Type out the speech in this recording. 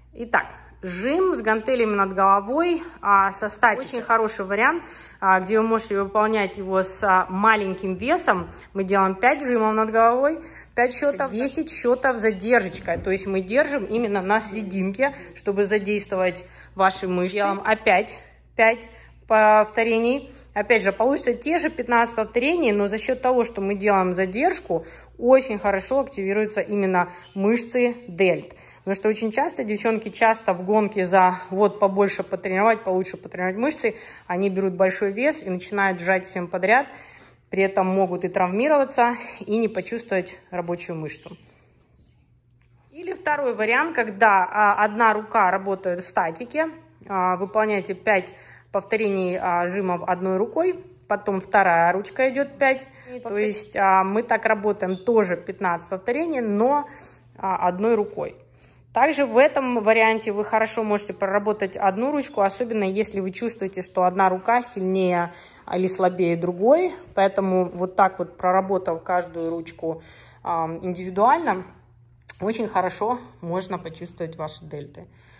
Итак, жим с гантелями над головой со статикой. Очень хороший вариант, где вы можете выполнять его с маленьким весом. Мы делаем 5 жимов над головой, 5 счетов, 10 счетов задержечкой. То есть мы держим именно на серединке, чтобы задействовать ваши мышцы. Делаем опять 5 повторений. Опять же, получится те же 15 повторений, но за счет того, что мы делаем задержку, очень хорошо активируются именно мышцы дельт. Потому что очень часто девчонки в гонке за вот побольше потренировать, получше потренировать мышцы, они берут большой вес и начинают сжать всем подряд, при этом могут и травмироваться, и не почувствовать рабочую мышцу. Или второй вариант, когда одна рука работает в статике, выполняйте 5 повторений жимов одной рукой, потом вторая ручка идет 5, то есть мы так работаем тоже 15 повторений, но одной рукой. Также в этом варианте вы хорошо можете проработать одну ручку, особенно если вы чувствуете, что одна рука сильнее или слабее другой. Поэтому вот так вот, проработав каждую ручку индивидуально, очень хорошо можно почувствовать ваши дельты.